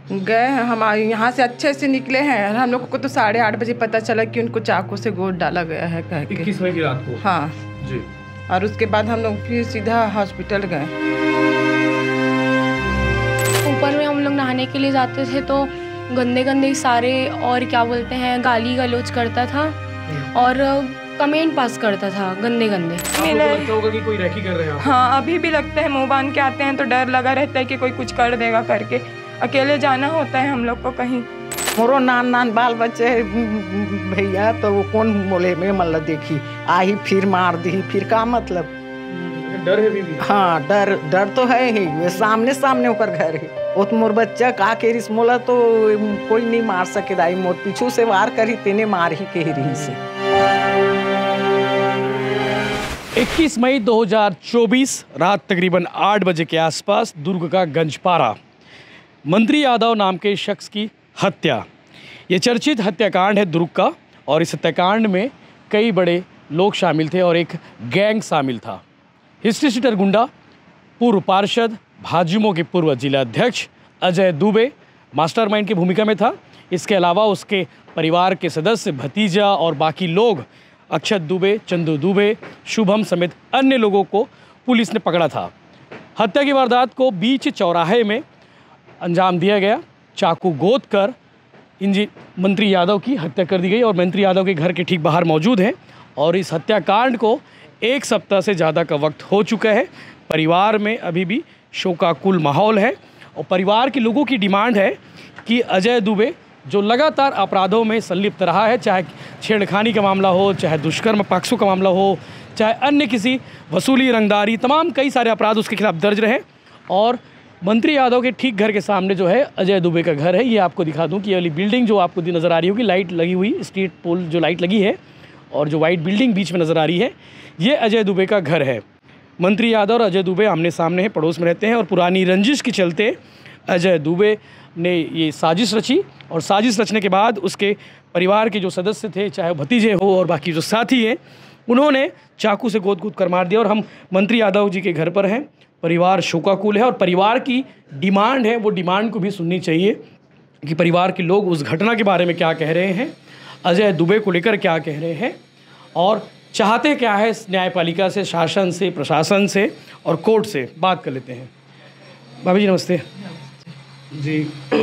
गए हैं, हमारे यहाँ से अच्छे से निकले हैं। हम लोग को तो 8:30 बजे पता चला कि उनको चाकू से गोद डाला गया है कह के। 21 मई की रात को? हाँ जी। और उसके बाद हम लोग फिर सीधा हॉस्पिटल गए। ऊपर में हम लोग नहाने के लिए जाते थे तो गंदे गंदे सारे और क्या बोलते हैं गाली गलौज करता था और कमेंट पास करता था गंदे गंदे। लगता होगा कि कोई रैकी कर रहे हैं? हाँ, अभी भी लगता है। मुँह बांध के आते हैं तो डर लगा रहता है कि कोई कुछ कर देगा करके। अकेले जाना होता है हम लोग को कहीं। मोरो नान बाल बच्चे भैया, तो वो कौन बोले में मतलब देखी आई फिर मार दी, फिर का मतलब? डर है भी? हाँ, डर तो है ही। वे सामने होकर घर है। वो तो मोर बच्चा का के रिस मोला तो कोई नहीं मार सके दाई। मोर पीछू से वार करी तेने मार ही के रही से। 21 मई 2024 रात तकरीबन 8 बजे के आसपास दुर्ग का गंजपारा, मंत्री यादव नाम के शख्स की हत्या। ये चर्चित हत्याकांड है दुर्ग का और इस हत्याकांड में कई बड़े लोग शामिल थे और एक गैंग शामिल था। हिस्ट्री शीटर गुंडा, पूर्व पार्षद, भाजयुमो के पूर्व जिला अध्यक्ष अजय दुबे मास्टरमाइंड की भूमिका में था। इसके अलावा उसके परिवार के सदस्य, भतीजा और बाकी लोग, अक्षत दुबे, चंदू दुबे, शुभम समेत अन्य लोगों को पुलिस ने पकड़ा था। हत्या की वारदात को बीच चौराहे में अंजाम दिया गया। चाकू गोद कर मंत्री यादव की हत्या कर दी गई और मंत्री यादव के घर के ठीक बाहर मौजूद हैं और इस हत्याकांड को 1 सप्ताह से ज़्यादा का वक्त हो चुका है। परिवार में अभी भी शोकाकुल माहौल है और परिवार के लोगों की डिमांड है कि अजय दुबे, जो लगातार अपराधों में संलिप्त रहा है, चाहे छेड़खानी का मामला हो, चाहे दुष्कर्म पॉक्सो का मामला हो, चाहे अन्य किसी वसूली, रंगदारी, तमाम कई सारे अपराध उसके खिलाफ दर्ज रहे। और मंत्री यादव के ठीक घर के सामने जो है अजय दुबे का घर है। ये आपको दिखा दूं कि ये वाली बिल्डिंग जो आपको नज़र आ रही होगी, लाइट लगी हुई, स्ट्रीट पोल जो लाइट लगी है और जो वाइट बिल्डिंग बीच में नज़र आ रही है, ये अजय दुबे का घर है। मंत्री यादव और अजय दुबे आमने सामने हैं, पड़ोस में रहते हैं और पुरानी रंजिश के चलते अजय दुबे ने ये साजिश रची और साजिश रचने के बाद उसके परिवार के जो सदस्य थे, चाहे भतीजे हो और बाकी जो साथी हैं, उन्होंने चाकू से गोद कर मार दिया। और हम मंत्री यादव जी के घर पर हैं। परिवार शोकाकुल है और परिवार की डिमांड है, वो डिमांड को भी सुननी चाहिए कि परिवार के लोग उस घटना के बारे में क्या कह रहे हैं, अजय दुबे को लेकर क्या कह रहे हैं और चाहते क्या है न्यायपालिका से, शासन से, प्रशासन से और कोर्ट से। बात कर लेते हैं। भाभी जी नमस्ते। जी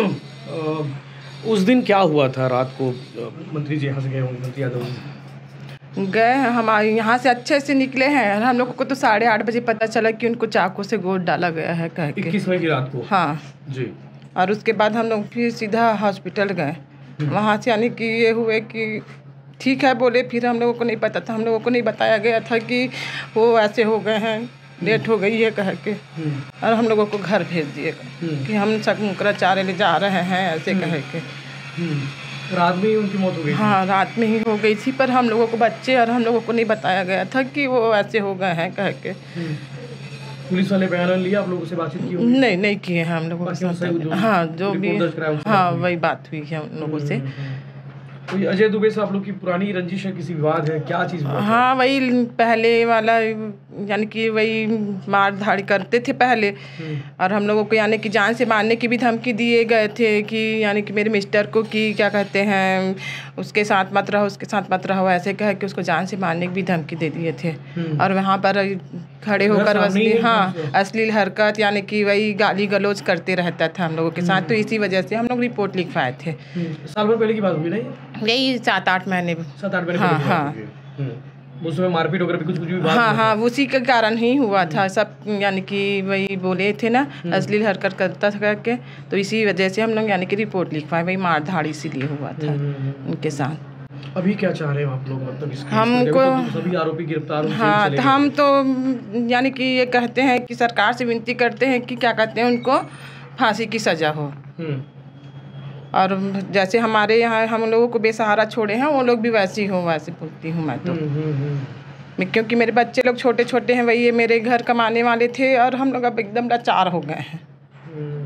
उस दिन क्या हुआ था रात को? मंत्री जी यहाँ से गए होंगे, मंत्री यादव जी गए हैं, हमारे यहाँ से अच्छे से निकले हैं। हम लोग को तो 8:30 बजे पता चला कि उनको चाकू से गोद डाला गया है कह के। 21 मई की रात को? हाँ जी। और उसके बाद हम लोग फिर सीधा हॉस्पिटल गए। वहाँ से यानी कि ये हुए कि ठीक है बोले, फिर हम लोगों को नहीं पता था, हम लोगों को नहीं बताया गया था कि वो ऐसे हो गए हैं, डेट हो गई है कह के। और हम लोगों को घर भेज दिए कि हम शंकराचार्य ले जा रहे हैं ऐसे कह के। रात में ही उनकी मौत हो गई? हाँ, रात में ही हो गई थी, पर हम लोगों को बच्चे और हम लोगों को नहीं बताया गया था कि वो ऐसे हो गए हैं कह के। पुलिस वाले बयान लिया, आप लोगों से बातचीत की? नहीं किए हैं हम लोगों के साथ। हाँ, जो भी, हाँ वही बात हुई है उन लोगों से। तो अजय दुबे से आप लोग की पुरानी रंजिश है, किसी विवाद है, क्या चीज़? हाँ, वही पहले वाला, यानी कि वही मार धाड़ी करते थे पहले और हम लोगों को यानी कि जान से मारने की भी धमकी दिए गए थे कि यानी कि मेरे मिस्टर को कि क्या कहते हैं, उसके साथ मत रहो, उसके साथ मत रहो, ऐसे कह के उसको जान से मारने की भी धमकी दे दिए थे। और वहाँ पर खड़े होकर अश्लील हरकत यानी कि वही गाली गलौज करते रहता था हम लोगों के साथ। तो इसी वजह से हम लोग रिपोर्ट लिखवाए थे। साल भर पहले की बात हुई ना? यही 7-8 महीने। 7-8 महीने? हाँ। उसमें मारपीट वगैरह भी कुछ भी? हाँ, उसी के कारण ही हुआ था सब, यानी कि वही बोले थे ना अश्लील हरकत करता था करके। तो इसी वजह से हम लोग यानी कि रिपोर्ट लिखवाए, वही मार धाड़ इसीलिए हुआ था उनके साथ। अभी क्या चाह रहे हो आप लोग? मतलब हमको तो सभी आरोपी गिरफ्तार? हाँ, तो हम तो यानी कि ये कहते हैं कि सरकार से विनती करते हैं कि क्या कहते हैं, उनको फांसी की सज़ा हो। और जैसे हमारे यहाँ हम लोगों को बेसहारा छोड़े हैं, वो लोग भी वैसे ही हो, वैसे बोलती हूँ मैं तो। क्योंकि मेरे बच्चे लोग छोटे छोटे हैं, वही ये मेरे घर कमाने वाले थे और हम लोग अब एकदम लाचार हो गए हैं।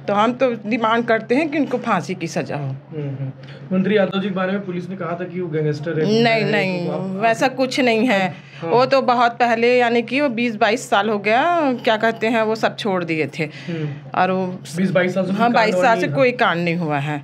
तो हम तो डिमांड करते हैं कि उनको फांसी की सजा हो। मंत्री यादव जी के बारे में पुलिस ने कहा था कि वो गैंगस्टर है। नहीं नहीं, वैसा कुछ नहीं है। वो तो बहुत पहले, यानी कि वो 20-22 साल हो गया, क्या कहते हैं, वो सब छोड़ दिए थे। और वो 20-22 साल से, हाँ 22 साल से कोई कांड नहीं हुआ है।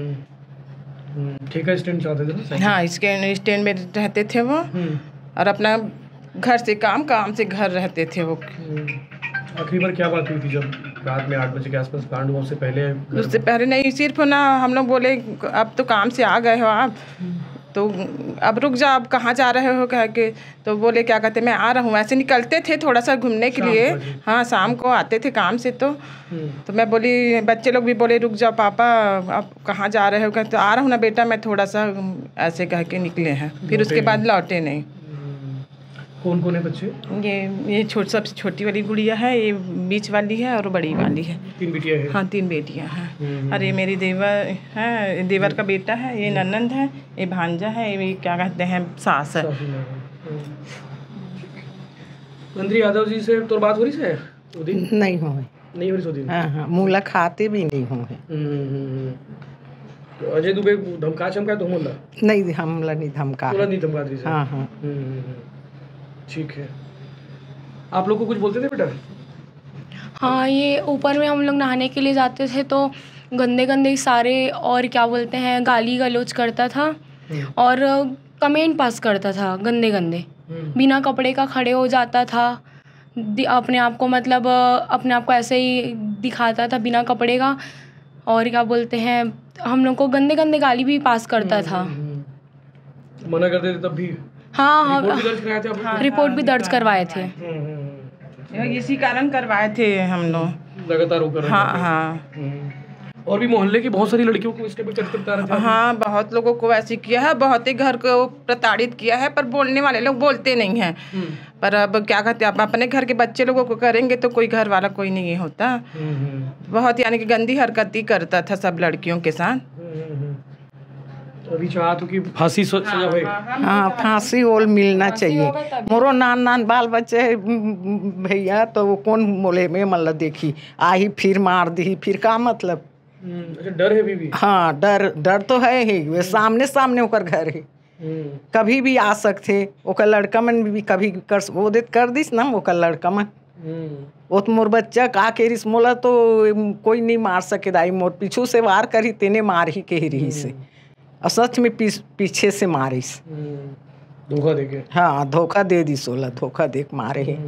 ठेका स्टैंड चाहते थे ना? हाँ, स्टैंड में रहते थे वो, और अपना घर से काम से घर रहते थे वो। आखिरी बार क्या बात हुई थी जब रात में 8 बजे के आसपास कांड हुआ? उससे पहले नहीं, सिर्फ ना हम लोग बोले अब तो काम से आ गए हो आप, तो अब रुक जाओ, अब कहाँ जा रहे हो कह के, तो बोले क्या कहते मैं आ रहा हूँ। ऐसे निकलते थे थोड़ा सा घूमने के लिए। हाँ, शाम को आते थे काम से। तो मैं बोली, बच्चे लोग भी बोले रुक जाओ पापा, अब कहाँ जा रहे हो कहते, आ रहा हूँ ना बेटा मैं थोड़ा सा, ऐसे कह के निकले हैं। फिर उसके बाद लौटे नहीं। कौन कौन है बच्चे? ये सबसे छोटी वाली गुड़िया है, ये बीच वाली है और बड़ी वाली है। 3 बेटियां हैं? हाँ, 3 बेटियां हैं। अरे मेरी देवर है, देवर का बेटा है, ये ननंद है, ये भांजा है, ये क्या कहते हैं सास है। मंत्री यादव जी से तो बात हो रही है? नहीं हो रही। हाँ, मुलाकातें भी नहीं हो। तो अजय दुबे धमका चमका तो हमला नहीं, हमला नहीं धमका। हाँ। ठीक है। आप लोग को कुछ बोलते थे बेटा? हाँ, ये ऊपर में हम लोग नहाने के लिए जाते थे तो गंदे गंदे सारे, और क्या बोलते हैं, गाली गलौज करता था और कमेंट पास करता था गंदे गंदे। बिना कपड़े का खड़े हो जाता था, अपने आप को मतलब अपने आप को ऐसे ही दिखाता था बिना कपड़े का, और क्या बोलते हैं, हम लोग को गंदे गंदे गाली भी पास करता था। मना करते थे तब भी? हाँ, रिपोर्ट भी दर्ज करवाए थे? इसी कारण करवाए थे हम लोग लगातार होकर। हाँ। और भी मोहल्ले की बहुत सारी लड़कियों को इसके पे हाँ, बहुत लोगों को ऐसे किया है, बहुत ही घर को प्रताड़ित किया है, पर बोलने वाले लोग बोलते नहीं हैं। पर अब क्या कहते हैं, अपने घर के बच्चे लोगों को करेंगे तो कोई घर वाला कोई नहीं होता। बहुत यानी कि गंदी हरकत ही करता था सब लड़कियों के साथ। अभी चाहत कि फांसी सजा होए? हाँ, फांसी और मिलना चाहिए। मोरो नान बाल बच्चे भैया, तो वो कौन बोले में मतलब देखी आई फिर मार दी, फिर का मतलब? अच्छा, डर है भी? हाँ, डर तो है ही। वे सामने होकर घर है, कभी भी आ सकते। ओकर लड़का मन भी कभी कर दिस ना, ओकर लड़का मन वो तो मोर बच्चा का के रिस मोला तो कोई नहीं मार सके दाई, मोर पीछू से वार करी तेने मार ही के रही से, और सच में पीछे से मारिस। धोखा देके? हाँ, धोखा दे दी, 16 धोखा दे मारे है।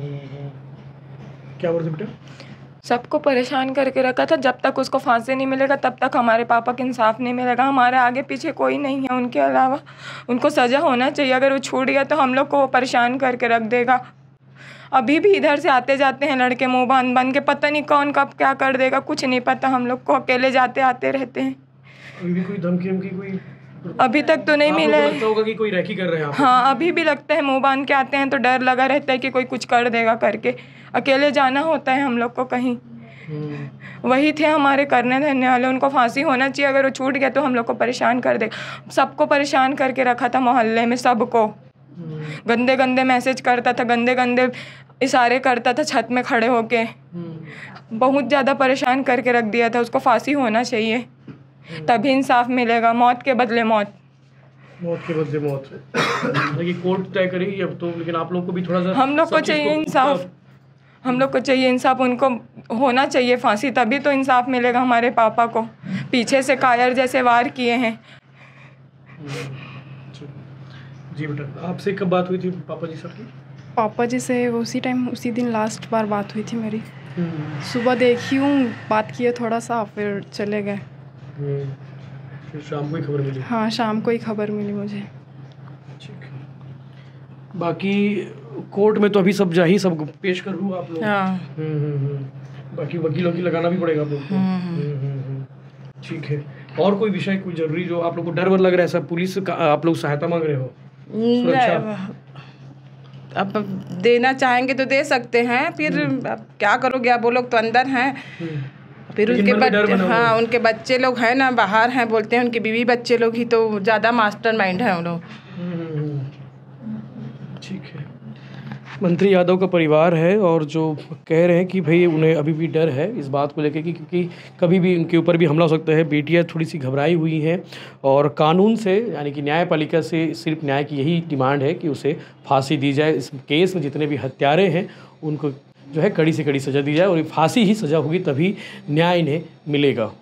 क्या बोलते बेटा? सबको परेशान करके रखा था। जब तक उसको फांसी नहीं मिलेगा तब तक हमारे पापा को इंसाफ नहीं मिलेगा। हमारे आगे पीछे कोई नहीं है उनके अलावा। उनको सज़ा होना चाहिए। अगर वो छूट गया तो हम लोग को वो परेशान करके रख देगा। अभी भी इधर से आते जाते हैं लड़के मुँह बन के, पता नहीं कौन कब क्या कर देगा, कुछ नहीं पता। हम लोग को अकेले जाते आते रहते हैं। अभी भी कोई धमकी कोई अभी तक तो नहीं मिला है। लगता होगा कि कोई रैकी कर रहे हैं? हाँ, अभी भी लगता है। मुँह बांध के आते हैं तो डर लगा रहता है कि कोई कुछ कर देगा करके। अकेले जाना होता है हम लोग को कहीं। वही थे हमारे करने धरने वाले। उनको फांसी होना चाहिए। अगर वो छूट गया तो हम लोग को परेशान कर दे। सबको परेशान करके रखा था मोहल्ले में, सबको। गंदे गंदे मैसेज करता था, गंदे गंदे इशारे करता था छत में खड़े होके। बहुत ज़्यादा परेशान करके रख दिया था। उसको फांसी होना चाहिए, तभी इंसाफ मिलेगा। मौत के बदले मौत। देखिए कोर्ट तय करेगी अब तो, लेकिन आप लोग को भी थोड़ा सा हम लोग को चाहिए इंसाफ। हम लोग को चाहिए इंसाफ। उनको होना चाहिए फांसी, तभी तो इंसाफ मिलेगा हमारे पापा को। पीछे से कायर जैसे वार किए हैं। जी बेटा, आपसे कब बात हुई थी पापा जी की? पापा जी से उसी दिन लास्ट बार बात हुई थी मेरी। सुबह देखी हूँ, बात किए थोड़ा सा, फिर चले गए। फिर शाम को ही खबर मिली? हाँ, शाम को ही खबर मिली मुझे। ठीक है। बाकी कोर्ट में तो अभी सब सब पेश कर लूँ आप लोग? हाँ। बाकी वकीलों की लगाना भी पड़ेगा आप लोग को? ठीक है। और कोई विषय कोई जरूरी जो आप लोग को डर वर लग रहा है? सब पुलिस का आप लोग सहायता मांग रहे हो? अब देना चाहेंगे तो दे सकते हैं, फिर अब क्या करोगे? अब वो लोग तो अंदर हैं, फिर उनके बच्चे, हाँ उनके बच्चे लोग हैं ना बाहर हैं, बोलते हैं उनके बीवी बच्चे लोग ही तो ज़्यादा मास्टरमाइंड हैं वो लोग। ठीक है। मंत्री यादव का परिवार है और जो कह रहे हैं कि भाई उन्हें अभी भी डर है इस बात को लेकर कि क्योंकि कभी भी उनके ऊपर भी हमला हो सकता है। बेटियां थोड़ी सी घबराई हुई हैं और कानून से यानी कि न्यायपालिका से सिर्फ न्याय की यही डिमांड है कि उसे फांसी दी जाए। इस केस में जितने भी हत्यारे हैं उनको जो है कड़ी से कड़ी सज़ा दी जाए और फांसी ही सज़ा होगी तभी न्याय इन्हें मिलेगा।